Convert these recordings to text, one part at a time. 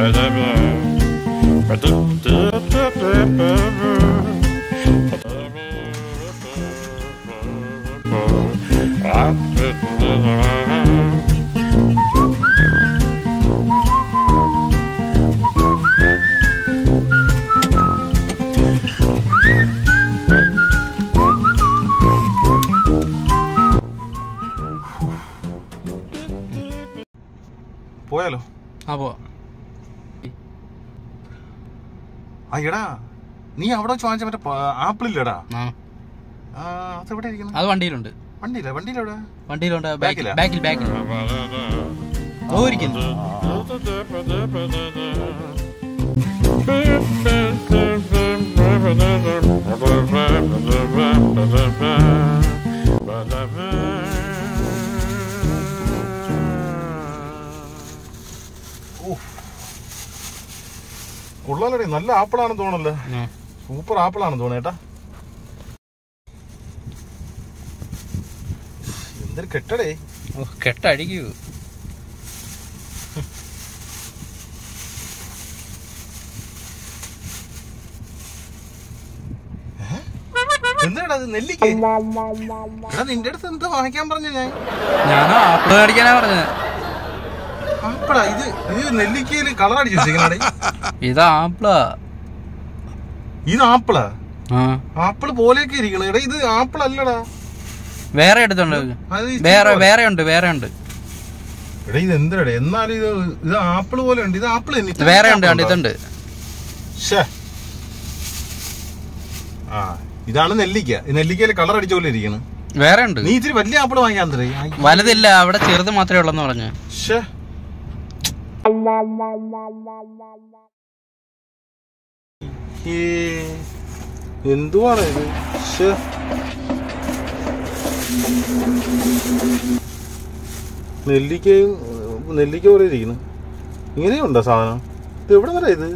പോയാലോ? ആ പോവാ. ആ എടാ, നീ അവിടെ വെച്ച് വാങ്ങിച്ച മറ്റേ ആപ്പിൾ ഇല്ലടാ, അതെവിടെ ഇരിക്കണം? അത് വണ്ടിയിലുണ്ട്. വണ്ടിയിലെവിടെ? വണ്ടിയിലുണ്ട്, ബാക്കിൽ ഓരിക്കുന്നു. കൊള്ളാലേ, നല്ല ആപ്പിളാണെന്ന് തോന്നല്ലേ, സൂപ്പർ ആപ്പിളാണെന്ന് തോന്നേട്ടാ. എന്തൊരു കെട്ടടേ, കെട്ടടിക്കൂ. എന്താടാ അത്? നെല്ലിക്ക? നിന്റെ അടുത്ത് എന്താ വാങ്ങിക്കാൻ പറഞ്ഞ? ഞാനോ ആപ്പിള് മേടിക്കാനാ പറഞ്ഞത്. ആപ്പിളാ ഇത്? ഇത് നെല്ലിക്കയില് കളർ അടിച്ചിരിക്കണേ. ഇത് ആപ്പിളാ. ഇത് ആപ്പിളാ? ആപ്പിള് പോലെയൊക്കെ ഇരിക്കണ. എടാ ഇത് ആപ്പിൾ അല്ലടാ, വേറെ എടുത്തുണ്ട്. വേറെ ഉണ്ട്. എടാ ഇത് എന്തരടേ? എന്നാലും ഇത് ആപ്പിള് പോലെ ഉണ്ട്. ഇത് ആപ്പിൾ വേറെ ഉണ്ട്, ഇതുണ്ട്. ആ ഇതാണ് നെല്ലിക്ക. നെല്ലിക്കയില് കളർ അടിച്ച പോലെ ഇരിക്കണ്. വേറെ ഉണ്ട്. നീ ഇത്തിരി വലിയ ആപ്പിള് വാങ്ങിക്കാൻ തരേ. വലുതില്ല, അവിടെ ചെറുത് മാത്രമേ ഉള്ളെന്ന് പറഞ്ഞു. എന്തുവാണ് ഇത്? നെല്ലിക്ക പോലെ ഇരിക്കുന്നു. ഇങ്ങനെയുണ്ടോ സാധനം? ഇത് എവിടെ നിന്നാ ഇത്?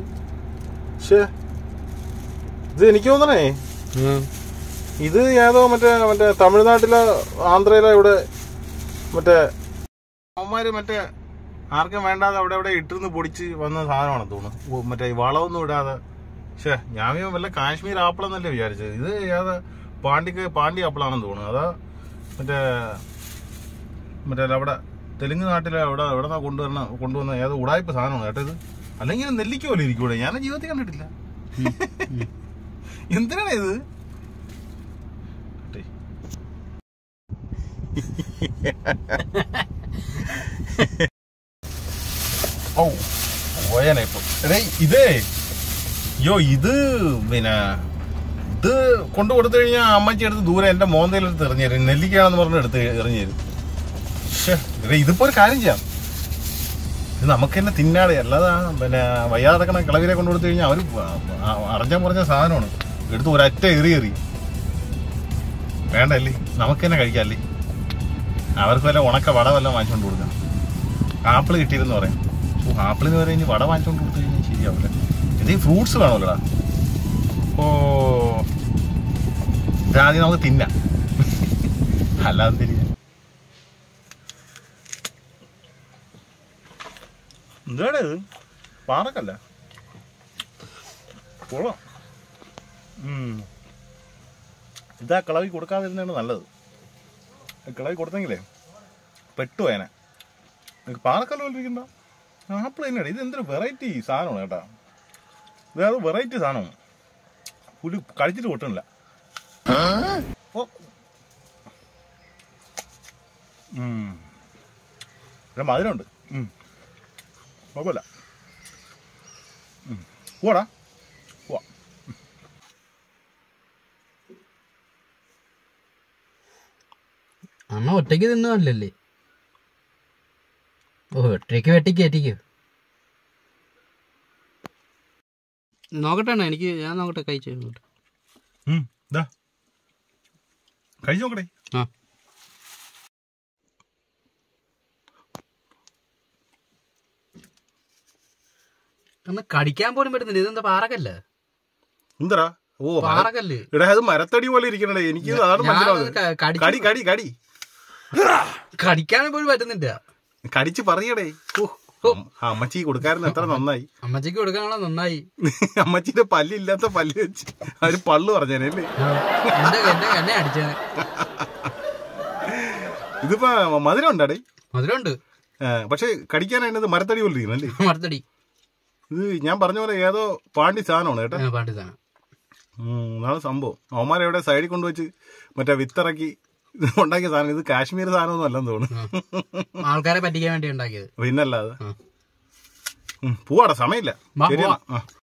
ഇത് എനിക്ക് തോന്നണേ ഇത് ഏതോ മറ്റേ തമിഴ്നാട്ടിലോ ആന്ധ്രയിലോ ഇവിടെ മറ്റേ അവന്മാര് മറ്റേ ആർക്കും വേണ്ടാതെ അവിടെ ഇട്ടിരുന്ന് പൊടിച്ച് വന്ന സാധനമാണെന്ന് തോന്നുന്നു. മറ്റേ വളമൊന്നും ഇടാതെ. ഞാൻ വല്ല കാശ്മീർ ആപ്പിളെന്നല്ലേ വിചാരിച്ചത്. ഇത് ഏതാ പാണ്ടി ആപ്പിളാണെന്ന് തോന്നുന്നു. അതാ മറ്റേ അവിടെ തെലുങ്ക് നാട്ടിലെ എവിടെ കൊണ്ടുവന്ന ഏതോ ഉടായ്പ സാധനമാണ് കേട്ടോ ഇത്. അല്ലെങ്കിൽ നെല്ലിക്ക പോലെ ഇരിക്കൂടെ? ഞാൻ ജീവിതത്തിൽ കണ്ടിട്ടില്ല. എന്തിനാണ് ഇത്? ഓ പോയാനെ ഇപ്പൊ. ഇതേ ഇത് പിന്നെ ഇത് കൊണ്ടു കൊടുത്തു കഴിഞ്ഞാൽ അമ്മച്ചി എടുത്ത് ദൂരെ എന്റെ മോന്തയിലെടുത്ത് എറിഞ്ഞു തരും. നെല്ലിക്കാണെന്ന് പറഞ്ഞ് എടുത്ത് എറിഞ്ഞു തരും. ഇതിപ്പോ ഒരു കാര്യം ചെയ്യാം, ഇത് നമുക്ക് തന്നെ തിന്നാടെ. അല്ലാതെ പിന്നെ വയ്യാതെ കിടക്കണ കിളവിനെ കൊണ്ടു കൊടുത്തു കഴിഞ്ഞാൽ അവര് പറഞ്ഞ സാധനമാണ്, എടുത്ത് ഒരറ്റ എറി വേണ്ടല്ലേ, നമുക്ക് തന്നെ കഴിക്കാല്ലേ. അവർക്ക് വല്ല ഉണക്ക വട വല്ല വാങ്ങിച്ചോണ്ട് കൊടുക്കാം. ആപ്പിള് കിട്ടിയിരുന്ന് പറയാം. ആപ്പിളിന് വരെ ഇനി വട വാങ്ങിച്ചോണ്ട് കൊടുത്തു കഴിഞ്ഞാൽ ശരിയാവില്ല. എന്തെങ്കിലും ഫ്രൂട്ട്സ് വേണമല്ലോടാ. ഇതാദ്യം നമുക്ക് തിന്നാം, അല്ലാതെ തിരിഞ്ഞ എന്താണ് ഇത്? പാറക്കല്ല കൊള്ളാം. ഇതാ കിളവി കൊടുക്കാതിരുന്നാണ് നല്ലത്. കിളവി കൊടുത്തെങ്കിലേ പെട്ടുപോയനെ. പാറക്കല്ല പോലെ ഇരിക്കണ്ട ആപ്പിൾ തന്നെയാണ്. ഇത് എന്തൊരു വെറൈറ്റി സാധനമാണ് കേട്ടാ. ഇതത് വെറൈറ്റി സാധനമാണ്. പുലി കഴിച്ചിട്ട് പൊട്ടണില്ല. മധുരമുണ്ട്, കുഴപ്പമില്ല. പോടാ പോവാ. അമ്മ ഒറ്റയ്ക്ക് തിന്നല്ലേ? ഒറ്റയ്ക്ക് വെട്ടിക്കയറ്റിക്കോ. നോക്കട്ടെ, ഞാൻ നോക്കട്ടെ, കഴിച്ചു നോക്കട്ടെ. കഴിച്ചു നോക്കട്ടെ. ഒന്ന് കടിക്കാൻ പോലും പറ്റുന്നില്ല. ഇതെന്താ പാറക്കല്ല? എന്താ? ഓ പാറക്കല്ല്. എടാ അത് മരത്തടി പോലെ ഇരിക്കണേ. എനിക്ക് കടിക്കാൻ പോലും പറ്റുന്നില്ല. കടിച്ച് പറയടേ. അമ്മച്ചി കൊടുക്കായിരുന്നു എത്ര നന്നായി. അമ്മച്ചിക്ക് കൊടുക്കാനുള്ള നന്നായി. അമ്മച്ചിന്റെ പല്ലില്ലാത്ത പല്ല് വെച്ച് അവര് പള്ളു പറഞ്ഞേനല്ലേ. എന്നെ അടിച്ചേനെ. ഇതിപ്പോ മധുരം ഉണ്ടാടേ. മധുരമുണ്ട്, പക്ഷെ കടിക്കാനായിട്ട് മരത്തടി പോലെ ഇരിക്കുന്നല്ലേ. മരത്തടി. ഇത് ഞാൻ പറഞ്ഞ പോലെ ഏതോ പാണ്ടി സാധനമാണ് കേട്ടോ. പാണ്ടി സാധനം. അതാണ് സംഭവം. അവന്മാരെവിടെ സൈഡിൽ കൊണ്ടുവച്ച് മറ്റേ വിത്തിറക്കി ഉണ്ടാക്കിയ സാധനം. ഇത് കാശ്മീർ സാധനമൊന്നും അല്ലെന്ന് തോന്നുന്നു. ആൾക്കാരെ പറ്റിക്കാൻ വേണ്ടി ഉണ്ടാക്കിയത്. പിന്നല്ലാതെ. പോവാടാ, സമയമില്ല. ശരിയാണ്.